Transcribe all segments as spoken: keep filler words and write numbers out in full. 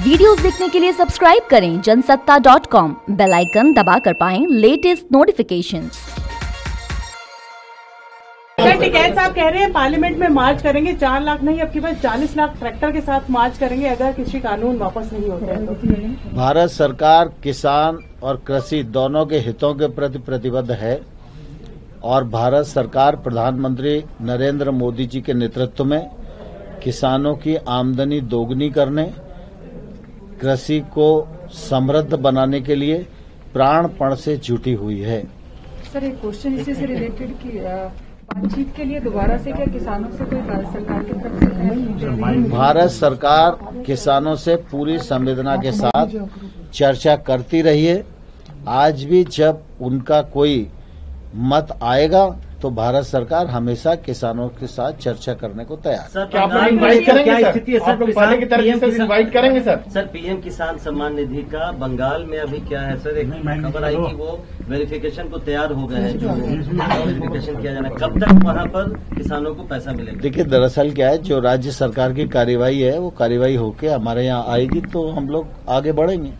Videos देखने के लिए सब्सक्राइब करें Jansatta dot com, bell icon दबाकर पाएं लेटेस्ट नोटिफिकेशंस। सर टिकैत साहब कह रहे हैं पार्लियामेंट में मार्च करेंगे, चार लाख नहीं अब की बार चालीस लाख ट्रैक्टर के साथ मार्च करेंगे अगर कृषि कानून वापस नहीं होते हैं तो। भारत सरकार किसान और कृषि दोनों के हितों के प्रति प्रतिबद्ध है और भारत सरकार प्रधानमंत्री नरेंद्र मोदी जी के नेतृत्व में किसानों की आमदनी दोगुनी करने, कृषि को समृद्ध बनाने के लिए प्राणपण से जुटी हुई है। सर एक क्वेश्चन इसी से रिलेटेड कि बातचीत के लिए दोबारा से क्या किसानों से कोई भारत सरकार की तरफ से है? भारत सरकार किसानों से पूरी संवेदना के साथ चर्चा करती रही है। आज भी जब उनका कोई मत आएगा तो भारत सरकार हमेशा किसानों के साथ चर्चा करने को तैयार। सर क्या आप लोग इनवाइट करेंगे? क्या स्थिति है सर? आप लोग पहले की तरह से इनवाइट करेंगे सर? सर पीएम किसान सम्मान निधि का बंगाल में अभी क्या है सर? एक खबर आई कि वो वेरिफिकेशन को तैयार हो गए हैं, जो वेरिफिकेशन किया जाना, कब तक वहाँ पर किसानों को पैसा मिलेगा? देखिए दरअसल क्या है, जो राज्य सरकार की कार्यवाही है वो कार्यवाही होके हमारे यहाँ आएगी तो हम लोग आगे बढ़ेंगे।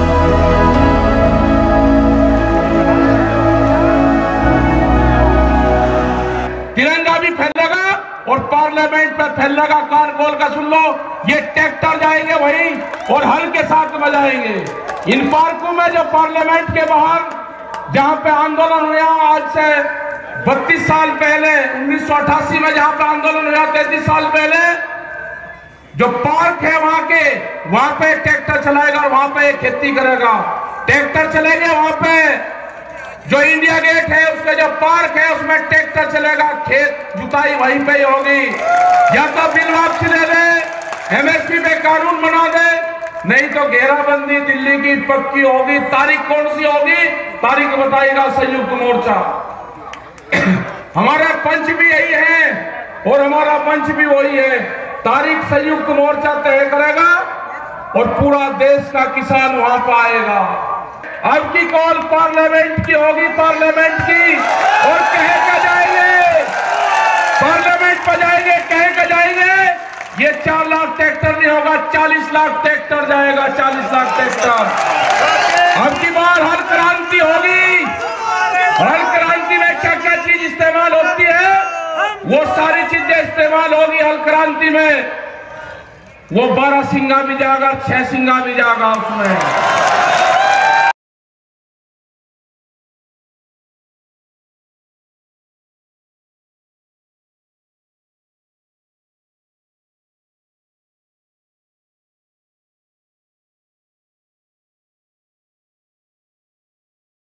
तिरंगा भी फैलेगा और पार्लियामेंट पर फैलेगा। कान खोल कर सुन लो, ये ट्रैक्टर जाएंगे वहीं और हल के साथ बजाएंगे। इन पार्कों में जो पार्लियामेंट के बाहर जहां पे आंदोलन हुआ आज से बत्तीस साल पहले, उन्नीस सौ अठासी में जहां पे आंदोलन हुआ तैतीस साल पहले, जो पार्क है वहां के, वहां पे ट्रैक्टर चलाएगा और वहां पे खेती करेगा। ट्रैक्टर चलेंगे वहां पे, जो इंडिया गेट है उसका जो पार्क है उसमें ट्रैक्टर चलेगा, खेत जुताई वहीं पे ही होगी। या तो बिल वापसी ले ले, एमएसपी पे कानून बना दे, नहीं तो घेराबंदी दिल्ली की पक्की होगी। तारीख कौन सी होगी? तारीख बताएगा संयुक्त मोर्चा। हमारा पंच भी यही है और हमारा मंच भी वही है। तारीख संयुक्त मोर्चा तय करेगा और पूरा देश का किसान वहां पर आएगा। अब की कॉल पार्लियामेंट की होगी, पार्लियामेंट की, और कह कर जाएंगे, पार्लियामेंट पर जाएंगे, कह कर जाएंगे। ये चार लाख ट्रैक्टर नहीं होगा, चालीस लाख ट्रैक्टर जाएगा, चालीस लाख ट्रैक्टर। अब की बार हर क्रांति होगी। हर क्रांति में क्या क्या चीज इस्तेमाल होती है वो सारी चीजें इस्तेमाल होगी हल क्रांति में। वो बारह सिंगा भी जाएगा, छह सिंगा भी जाएगा उसमें।